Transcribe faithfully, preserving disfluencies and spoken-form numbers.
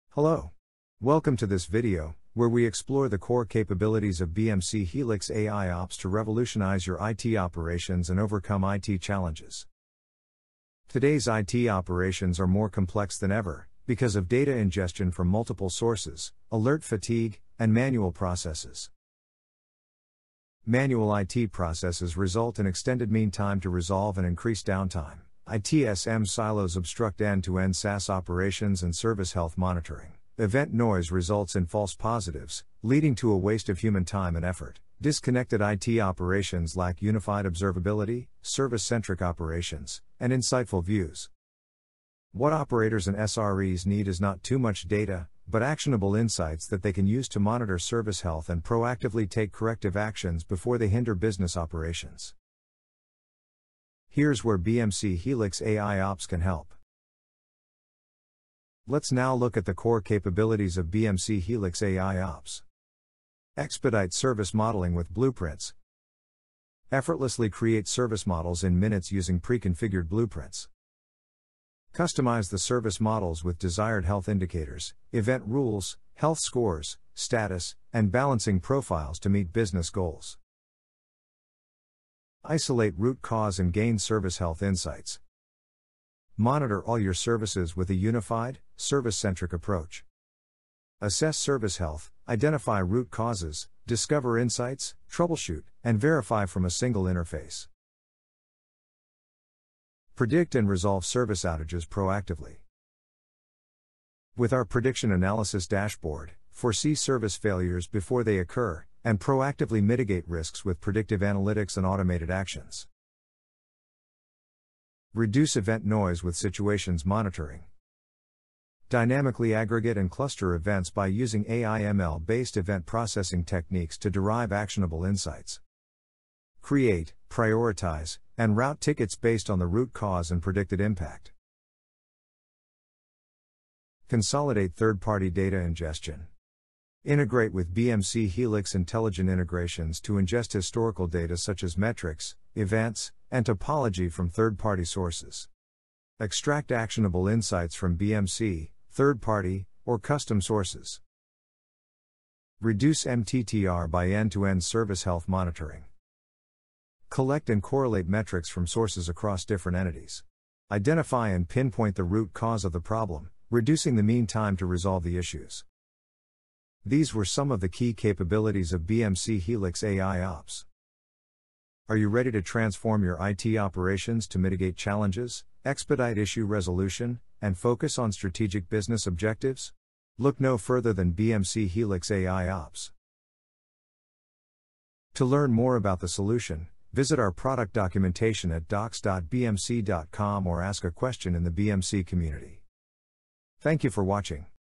Hello. Welcome to this video, where we explore the core capabilities of B M C Helix AIOps to revolutionize your I T operations and overcome I T challenges. Today's I T operations are more complex than ever, because of data ingestion from multiple sources, alert fatigue, and manual processes. Manual I T processes result in extended mean time to resolve and increased downtime. I T S M silos obstruct end-to-end SaaS operations and service health monitoring. Event noise results in false positives, leading to a waste of human time and effort. Disconnected I T operations lack unified observability, service-centric operations, and insightful views. What operators and S R Es need is not too much data, but actionable insights that they can use to monitor service health and proactively take corrective actions before they hinder business operations. Here's where B M C Helix AIOps can help. Let's now look at the core capabilities of B M C Helix AIOps. Expedite service modeling with blueprints. Effortlessly create service models in minutes using pre-configured blueprints. Customize the service models with desired health indicators, event rules, health scores, status, and balancing profiles to meet business goals. Isolate root cause and gain service health insights. Monitor all your services with a unified, service-centric approach. Assess service health, identify root causes, discover insights, troubleshoot, and verify from a single interface. Predict and resolve service outages proactively. With our prediction analysis dashboard, foresee service failures before they occur, and proactively mitigate risks with predictive analytics and automated actions. Reduce event noise with situations monitoring. Dynamically aggregate and cluster events by using A I M L-based event processing techniques to derive actionable insights. Create, prioritize, and route tickets based on the root cause and predicted impact. Consolidate third-party data ingestion. Integrate with B M C Helix intelligent integrations to ingest historical data such as metrics, events, and topology from third-party sources. Extract actionable insights from B M C, third-party, or custom sources. Reduce M T T R by end-to-end service health monitoring. Collect and correlate metrics from sources across different entities. Identify and pinpoint the root cause of the problem, reducing the mean time to resolve the issues. These were some of the key capabilities of B M C Helix AIOps. Are you ready to transform your I T operations to mitigate challenges, expedite issue resolution, and focus on strategic business objectives? Look no further than B M C Helix AIOps. To learn more about the solution, visit our product documentation at docs dot b m c dot com or ask a question in the B M C community. Thank you for watching.